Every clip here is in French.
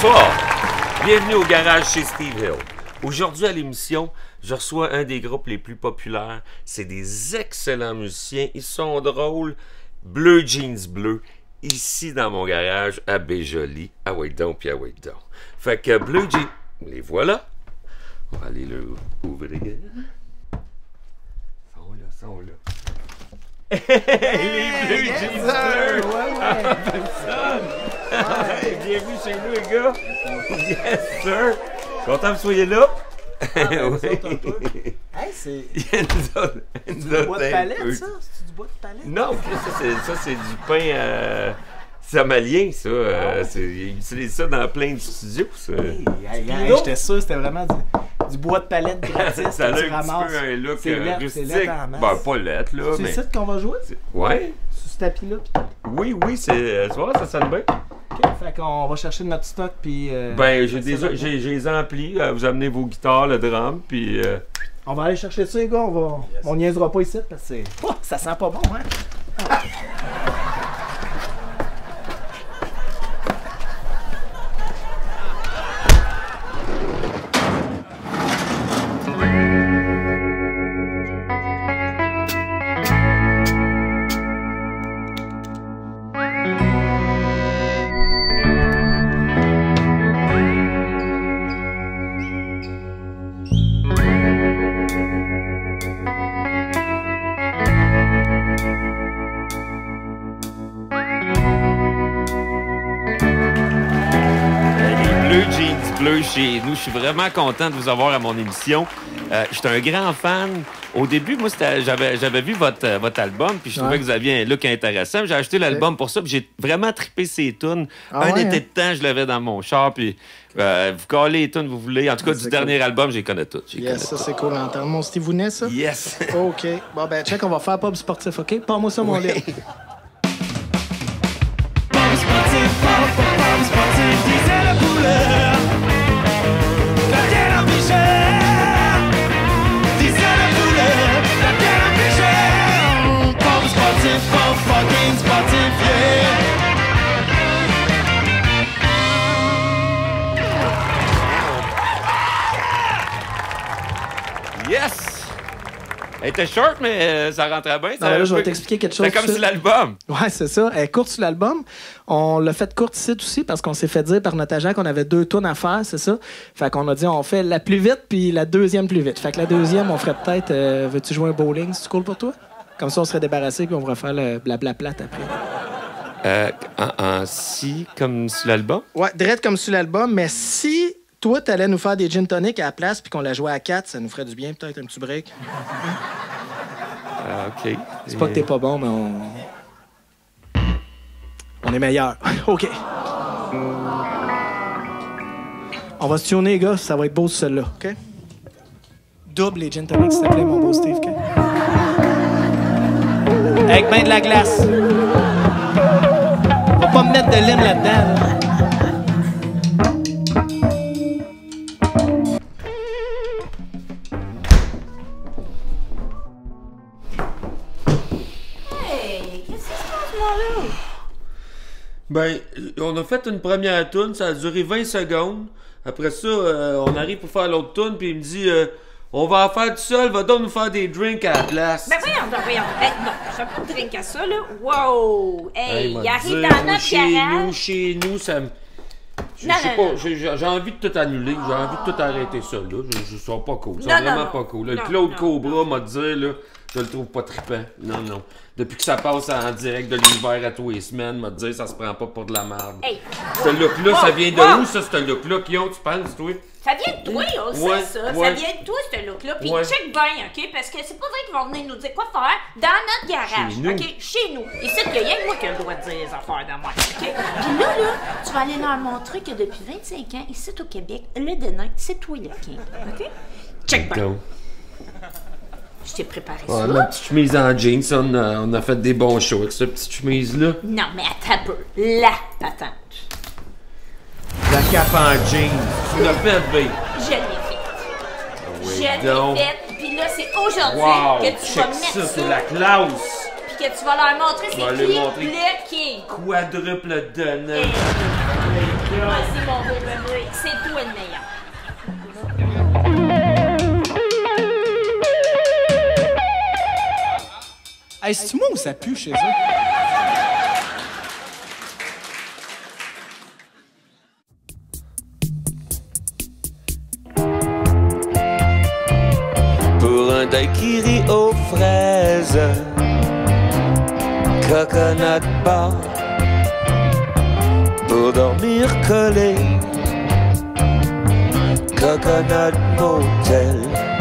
Bonsoir, bienvenue au garage chez Steve Hill. Aujourd'hui à l'émission, je reçois un des groupes les plus populaires. C'est des excellents musiciens, ils sont drôles. Bleu Jeans Bleu, ici dans mon garage à Béjoli. Ah ouais donc, puis ah ouais donc. Fait que Bleu Jeans, les voilà. On va aller le ouvrir. Ils sont là. Les Bleu Jeans Bleu! Ouais. Bienvenue chez nous, les gars! Yes, sir! Content que vous soyez là? Hey, c'est du bois de palette, ça? C'est du bois de palette? Non, ça c'est du pain somalien, ça. Ils utilisent ça dans plein de studios, ça. J'étais sûr que c'était vraiment du bois de palette gratis. Ça a un petit peu un look rustique. Ben, pas lettre, là. C'est ça qu'on va jouer? Ouais. Sur ce tapis-là? Oui, tu vois, ça sonne bien. OK, fait qu'on va chercher notre stock, puis... ben, j'ai les amplis. Vous amenez vos guitares, le drum, puis... On va aller chercher ça, les gars. On niaisera pas ici, parce que ça sent pas bon, hein? Ah. Chez nous. Je suis vraiment content de vous avoir à mon émission. J'étais un grand fan. Au début, moi, j'avais vu votre album, puis je trouvais que vous aviez un look intéressant. J'ai acheté l'album pour ça, puis j'ai vraiment trippé ces tunes. Été de temps, je l'avais dans mon char, puis vous collez les tunes vous voulez. En tout cas, du dernier album, je les connais toutes. Ça, c'est cool à entendre. Mon Steve Woonet, ça? Yes! OK. Bon, ben, check, on va faire pub sportif, OK? Parle-moi ça, mon livre. Pub sportif, disait la couleur. Yes! Elle était short, mais ça rentrait bien. Non, là, je vais t'expliquer quelque chose. C'est comme sur l'album. Ouais, c'est ça. Elle est courte sur l'album. On l'a fait courte ici aussi parce qu'on s'est fait dire par notre agent qu'on avait 2 tunes à faire, c'est ça. Fait qu'on a dit on fait la plus vite puis la deuxième plus vite. Fait que la deuxième, on ferait peut-être veux-tu jouer un bowling? C'est cool pour toi? Comme ça, on serait débarrassé puis on pourrait faire le blabla plate après. En si, comme sur l'album? Ouais, direct comme sur l'album, mais si toi, t'allais nous faire des gin tonic à la place puis qu'on la jouait à 4, ça nous ferait du bien, peut-être un petit break. OK. C'est pas que t'es pas bon, mais on est meilleur. OK. On va se tuner, les gars. Ça va être beau, celle-là. OK? Double les gin tonics, s'il te plaît, mon beau Steve. OK? Avec ben de la glace. Faut pas me mettre de lime là-dedans. Là. Ben, on a fait une première toune, ça a duré 20 secondes. Après ça, on arrive pour faire l'autre toune, puis il me dit on va en faire tout seul, va donc nous faire des drinks à la place. Ben voyons. Hey, non, je fais pas de drink à ça, là. Wow! Hey, il arrive dans notre garage. Chez nous, ça me... Je sais pas, j'ai envie de tout annuler, j'ai envie de tout arrêter ça, là. Je suis pas cool, c'est vraiment pas cool. Là, Claude Cobra m'a dit, là, je le trouve pas trippant. Non. Depuis que ça passe en direct de l'univers à tous les semaines, m'a dit, ça se prend pas pour de la merde. Hey. Ce look-là, ça vient de où, ça, ce look-là? Qui ont, tu penses, toi? Ça vient de toi, on sait ça. Ça vient de toi, ce look-là. Puis check bien, OK? Parce que c'est pas vrai qu'ils vont venir nous dire quoi faire dans notre garage, OK? Chez nous. Et c'est qu'il y a rien que moi qui a le droit de dire les affaires de moi, OK? Puis là, tu vas aller leur montrer que depuis 25 ans, ici au Québec, le Denain, c'est toi le king, OK? Check bien. Je t'ai préparé ça. La petite chemise en jeans, on a fait des bons shows avec cette petite chemise-là. Non, mais attends un peu. La patente. La cape en jeans. Tu l'as fait, B. Je l'ai faite. Je l'ai faite. Puis là, c'est aujourd'hui que tu vas mettre ça. C'est la classe. Puis que tu vas leur montrer c'est qui le king. Quadruple Denain. Vas-y, mon beau bébé, c'est toi le meilleur. Hey, c'est-tu moi ou ça pue chez eux? Pour un daiquiri aux fraises, coconut bar, pour dormir collé, coconut motel,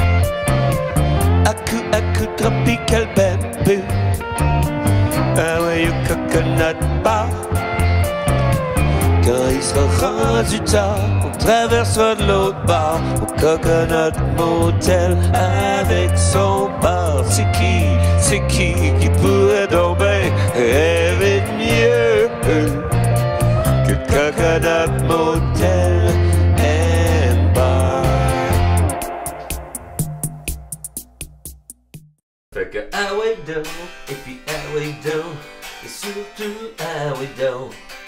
aku tropical baby, ah ouais, au coconut bar. Quand il sera rendu tard, on traversera de l'autre bar au Coconut Motel avec son bar. C'est qui pourrait donc bien rêver de mieux que Coconut Motel and Bar? Fait que ah ouais donc, et puis ah ouais donc, et surtout ah ouais donc.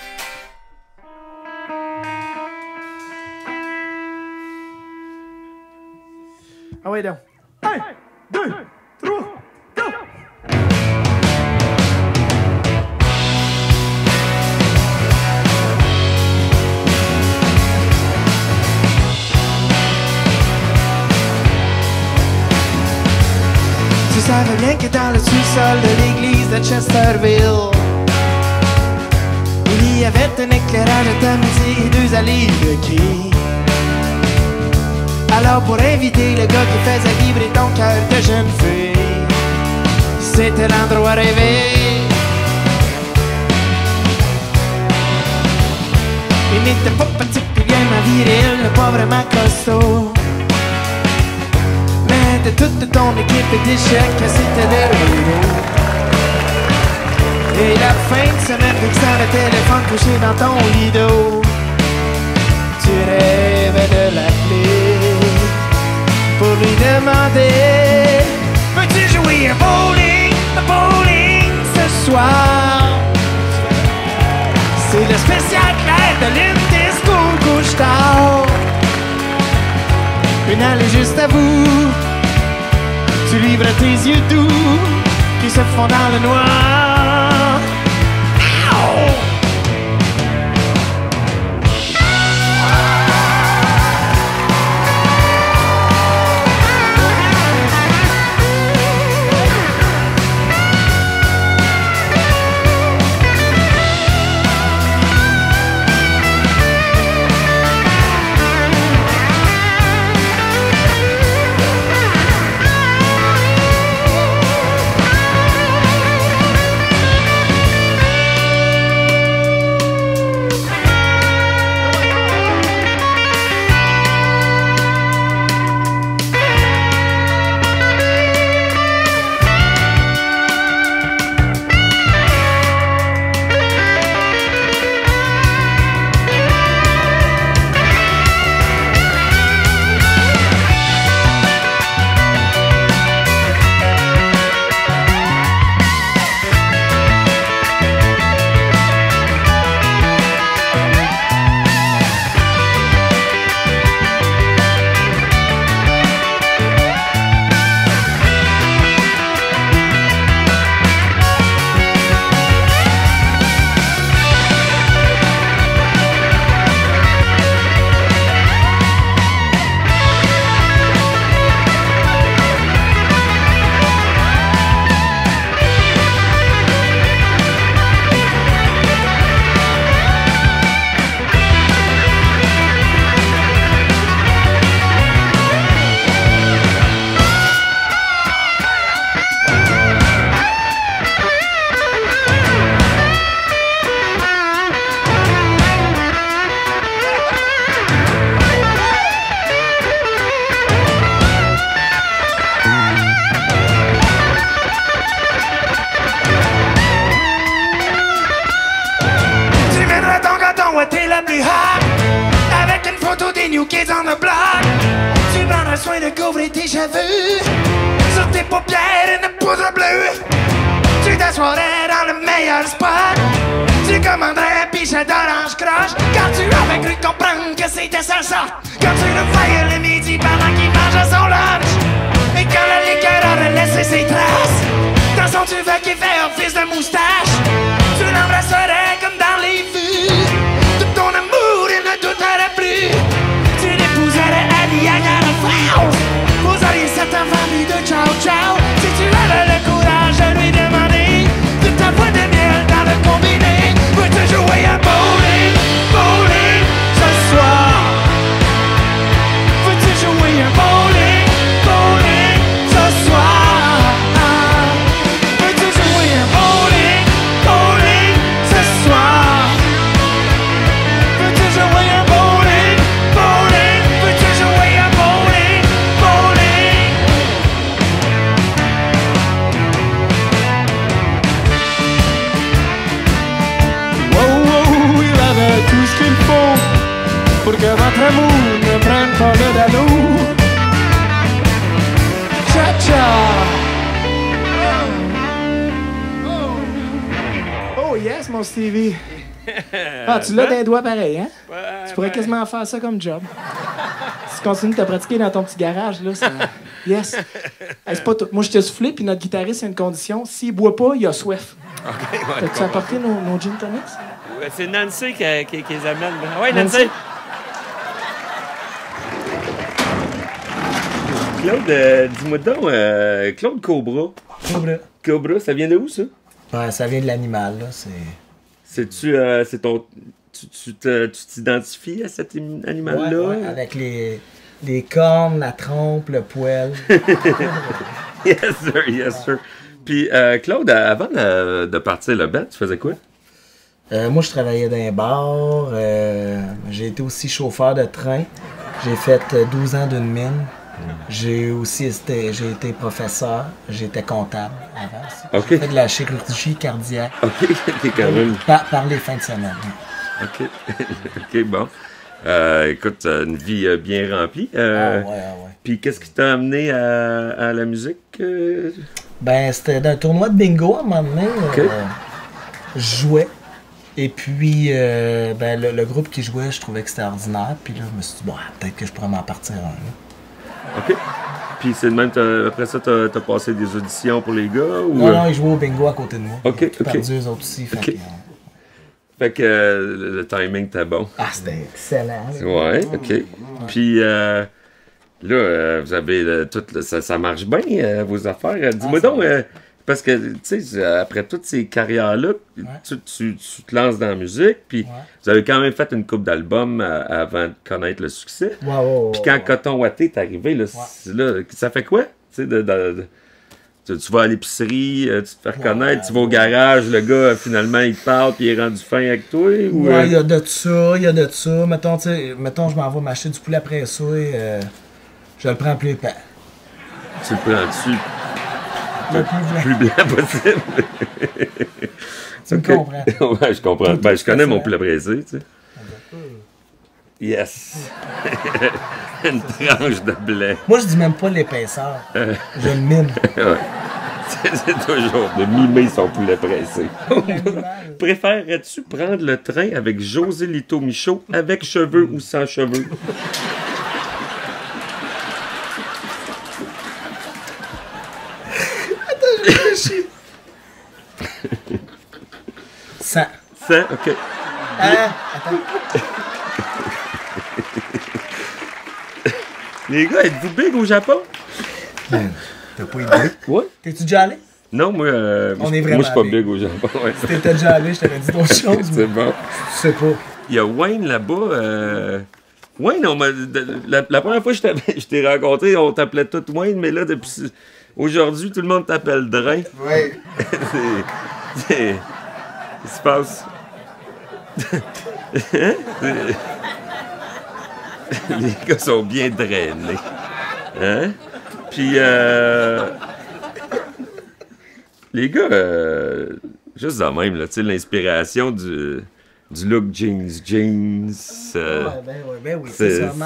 Ah ouais, donc. 1, 2, 3, go! Tu savais bien que dans le sous-sol de l'église de Chesterville, il y avait un éclairage à ta midi et 2 allées de quai. Alors pour inviter le gars qui faisait vibrer ton cœur de jeune fille, c'était l'endroit rêvé. Il n'était pas particulièrement viril, pas vraiment costaud, mais de toute ton équipe d'échecs, c'était le héros. Et la fin de semaine, fixant le téléphone couché dans ton lido, tu rêvais de l'appeler pour lui demander: peux-tu jouer à bowling ce soir? C'est le spécial clair de l'Indisco couche-tard. Une allée juste à vous, tu livres tes yeux doux qui se font dans le noir. Ow! New Kids on the Block. Tu prendras soin de couvrir tes cheveux sur tes paupières et de poudre bleue. Tu t'assoirais dans le meilleur spot Tu commanderais un pichet d'orange croche quand tu avais cru comprendre que c'était sa sorte. Quand tu le voyais le midi pendant qu'il mangeait son lunch. Et quand le liqueur aurait laissé ses traces dans son duvet qui fait office de moustache, tu l'embrasserais comme dans les vues. Tout ton amour, il ne douterait plus. Tu l'épouserais à Niagara Falls. Vous auriez cette famille de ciao ciao. Si tu avais le courage de lui demander de ta voix de miel dans le combiné. Veux-tu jouer à bowling, bowling ce soir? Veux-tu jouer à bowling, bowling ce soir? Veux-tu jouer à bowling, bowling ce soir? Veux-tu jouer à bowling, bowling? Veux-tu jouer à bowling, bowling? Oh, il avait tout ce qu'il faut pour que votre amour ne prenne pas le dalou. Cha-cha! Oh yes, mon Stevie. Ah, tu l'as d'un doigt pareil, hein? Tu pourrais quasiment faire ça comme job. Si tu continues de te pratiquer dans ton petit garage, là, ça... Yes. Hey, c'est pas tout. Moi, je t'ai soufflé, puis notre guitariste, il a une condition. S'il boit pas, il a soif. OK, ouais. T'as-tu apporté nos gin tonics? Ouais, c'est Nancy qui les amène. Oui, Nancy. Claude, dis-moi donc, Claude Cobra. Cobra, ça vient de où, ça? Ouais, ça vient de l'animal, là. C'est-tu, c'est ton... Tu t'identifies à cet animal-là? Ouais, avec les cornes, la trompe, le poil. Yes, sir. Puis, Claude, avant de partir le band, tu faisais quoi? Moi, je travaillais dans un bar. J'ai été aussi chauffeur de train. J'ai fait 12 ans d'une mine. J'ai été professeur. J'étais comptable avant aussi. OK. J'ai fait de la chirurgie cardiaque. OK, t'es quand même... Par les fins de semaine. OK. OK, bon. Écoute, une vie bien remplie. Ouais. Puis qu'est-ce qui t'a amené à la musique? Ben, c'était d'un tournoi de bingo à un moment donné. OK. Je jouais. Et puis, ben, le groupe qui jouait, je trouvais que c'était ordinaire. Puis là, je me suis dit, bon, peut-être que je pourrais m'en partir un. Là. OK. Puis c'est le même, après ça, t'as passé des auditions pour les gars? Ou... Non, ils jouaient au bingo à côté de moi. OK, Ils ont perdu eux autres aussi. Fait que le timing était bon. Ah, c'était excellent. Ouais, OK. Puis là, vous avez tout... Ça marche bien, vos affaires. Dis-moi donc, parce que, tu sais, après toutes ces carrières-là, tu te lances dans la musique, puis vous avez quand même fait une couple d'albums avant de connaître le succès. Puis quand Coton Watté est arrivé, là, ça fait quoi? Tu sais, tu vas à l'épicerie, tu te fais reconnaître, tu vas au garage, le gars, finalement, il te parle, puis il est rendu fin avec toi? Ou, ouais, il y a de ça. Mettons, je m'en vais m'acheter du poulet après ça, je le prends plus épais. Tu le prends dessus? Le plus blanc possible. Tu me comprends? Ouais, je comprends. Ben, je connais mon poulet braisé, tu sais. Yes! Une tranche de blé. Moi, je dis même pas l'épaisseur. Je le mime. Ouais. C'est toujours de mimer son poulet pressé. Préférerais-tu prendre le train avec José Lito Michaud, avec cheveux ou sans cheveux? Ça. OK. Attends. Les gars, êtes-vous big au Japon? T'as pas idée? Ouais. T'es-tu déjà allé? Non, moi, On est vraiment moi je suis pas big au Japon. Ouais. Si t'étais déjà allé, je t'aurais dit d'autres choses. C'est bon. Je sais pas. Il y a Wayne là-bas. Wayne, la première fois que je t'ai rencontré, on t'appelait tout Wayne, mais là, depuis aujourd'hui, tout le monde t'appelle Drain. Oui. Qu'est-ce qui se passe? Les gars sont bien drainés. Hein? Puis, les gars, juste de même, là, tu sais, l'inspiration du look jeans. Ben oui, c'est ça.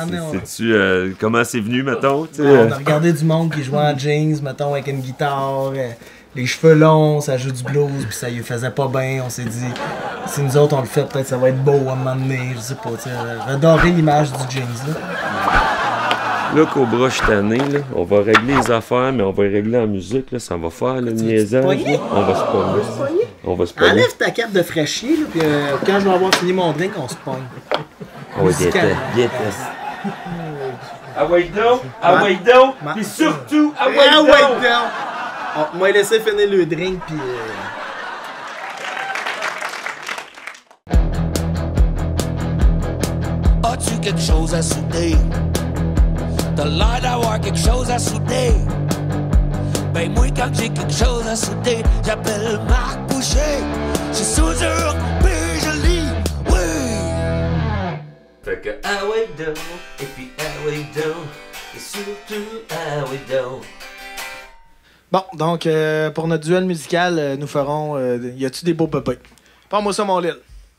Comment c'est venu, mettons? On a regardé du monde qui jouait en jeans, mettons, avec une guitare, les cheveux longs, ça joue du blues, puis ça lui faisait pas bien. On s'est dit, si nous autres on le fait, peut-être ça va être beau à un moment donné, je sais pas, tu sais, redorer l'image du jeans, là. Là, Cobra, je suis tanné, là. On va régler les affaires, mais on va les régler en musique, là. Ça va faire le niaisage, là. On va se pogner. On va se pogner. Enlève ta cape de fraîchier, là, puis quand je vais avoir fini mon drink, on se pogne. Ah ouais, bien. Ah ouais donc, puis surtout, ah ouais donc! On m'a laissé finir le drink, puis... As-tu quelque chose à souder? T'as l'air d'avoir quelque chose à souder. Ben moi quand j'ai quelque chose à souder, j'appelle Marc Boucher. J'ai soudure, puis je lis, oui. Fait que ah ouais donc, et puis ah ouais donc, et surtout ah ouais donc. Bon, donc, pour notre duel musical, nous ferons Y a-tu des beaux pépins? Prends-moi ça, mon Lille.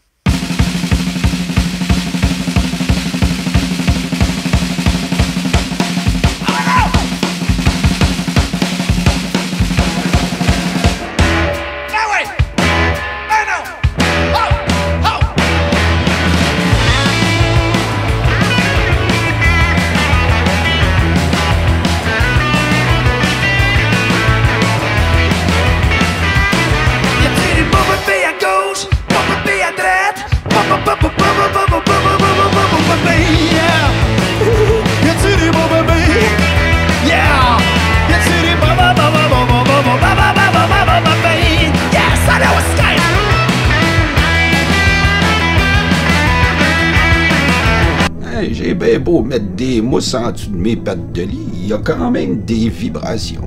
J'ai bien beau mettre des mousses en dessous de mes pattes de lit, il y a quand même des vibrations.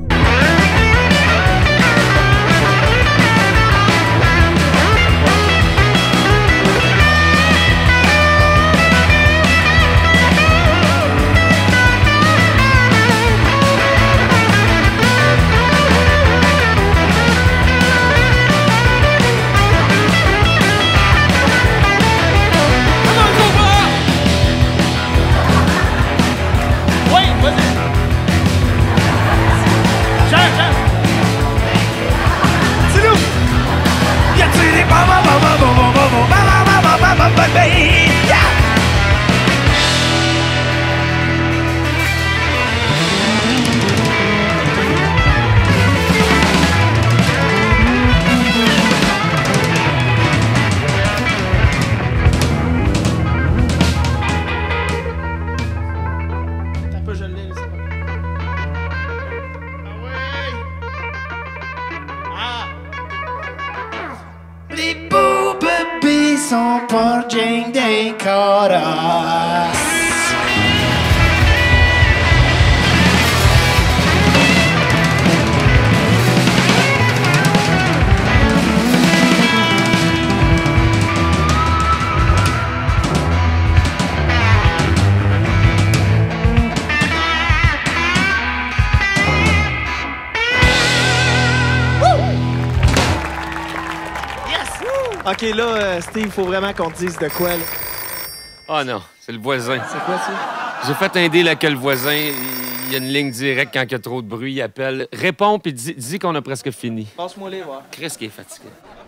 Les beaux bébés sont pas Jane des Coras. OK, là, Steve, faut vraiment qu'on te dise de quoi, là. Ah non, c'est le voisin. C'est quoi, ça? J'ai fait un deal avec le voisin. Il y a une ligne directe quand il y a trop de bruit. Il appelle. Réponds puis dis qu'on a presque fini. Passe-moi les voir. Chris qui est fatigué.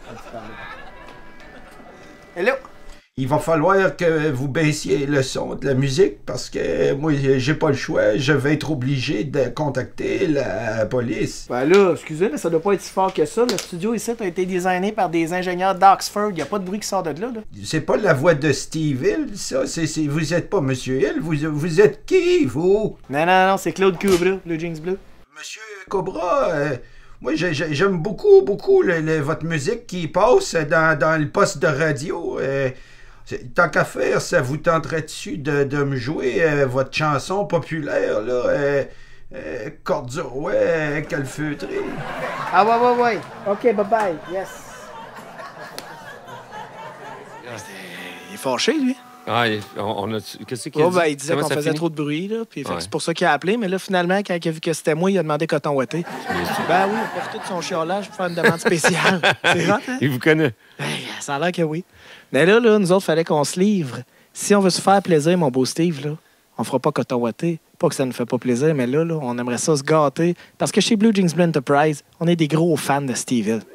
Hello? Il va falloir que vous baissiez le son de la musique parce que moi, j'ai pas le choix. Je vais être obligé de contacter la police. Ben là, excusez, mais ça doit pas être si fort que ça. Le studio ici a été designé par des ingénieurs d'Oxford. Y a pas de bruit qui sort de là, là. C'est pas la voix de Steve Hill, ça. Vous êtes pas Monsieur Hill. Vous êtes qui, vous? Non, c'est Claude Cobra, le Jeans Bleu. Monsieur Cobra, moi, j'aime beaucoup votre musique qui passe dans le poste de radio. Tant qu'à faire, ça vous tenterait-tu de me jouer votre chanson populaire, là? Corde du roi, calfeutré. Ah ouais. OK, bye-bye. Yes. Il est fâché, lui. Ah, on a... Qu'est-ce qu'il a dit? Il disait qu'on faisait trop de bruit, là. Puis c'est pour ça qu'il a appelé. Mais là, finalement, quand il a vu que c'était moi, il a demandé coton ouaté. Ben oui, il a profité de son chiolage pour faire une demande spéciale. C'est hot, hein? Il vous connaît. Ça a l'air que oui. Mais là, nous autres, fallait qu'on se livre. Si on veut se faire plaisir, mon beau Steve, là, on fera pas coton ouaté, Pas que ça ne fait pas plaisir, mais là, on aimerait ça se gâter. Parce que chez Blue Jeans Blue Enterprise, on est des gros fans de Steve Hill.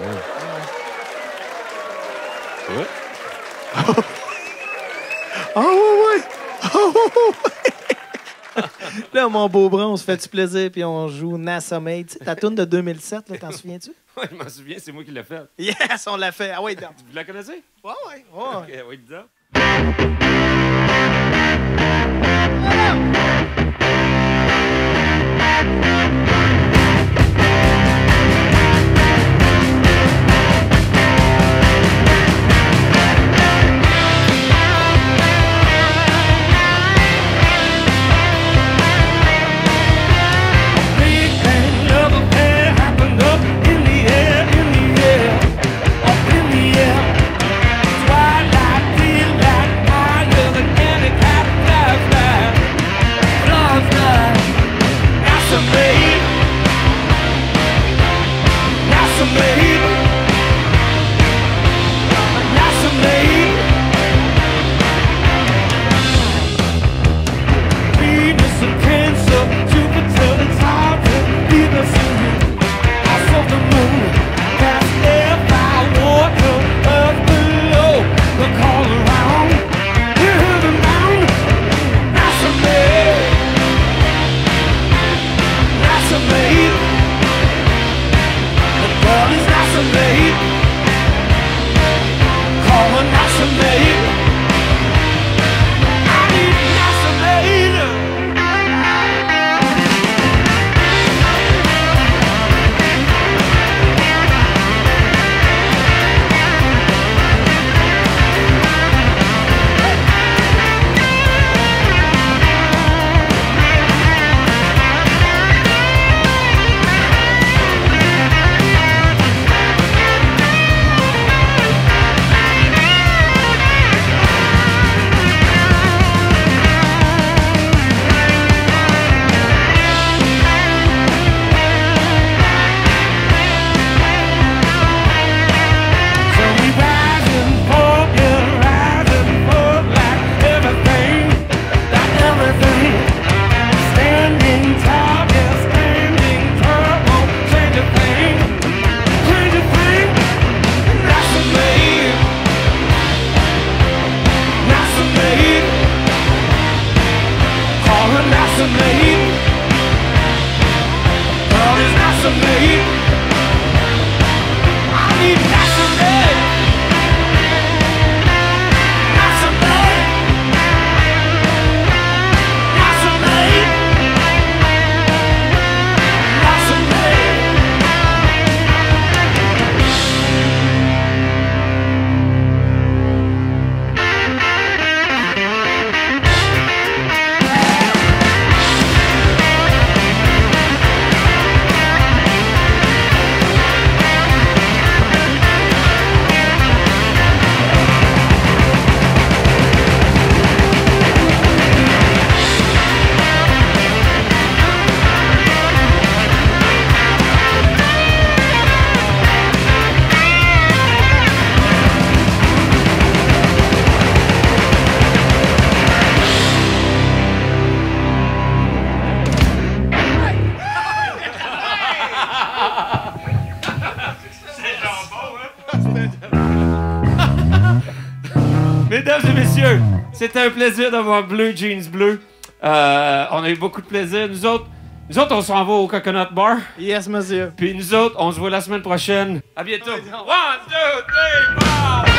Ouais. Ah ouais! Là, mon beau bras, on se fait du plaisir, puis on joue NASA Made. Tu sais, ta tune de 2007, là, t'en souviens-tu? Ouais, je m'en souviens, c'est moi qui l'ai fait. Yes, on l'a fait. Ah ouais, d'accord. Vous la connaissez? Ouais. Ok, oui, dedans. Mesdames et messieurs, c'était un plaisir d'avoir Blue Jeans Bleu. On a eu beaucoup de plaisir. Nous autres, on s'en va au Coconut Bar. Yes, monsieur. Puis nous autres, on se voit la semaine prochaine. À bientôt. 1, 2, 3, 4!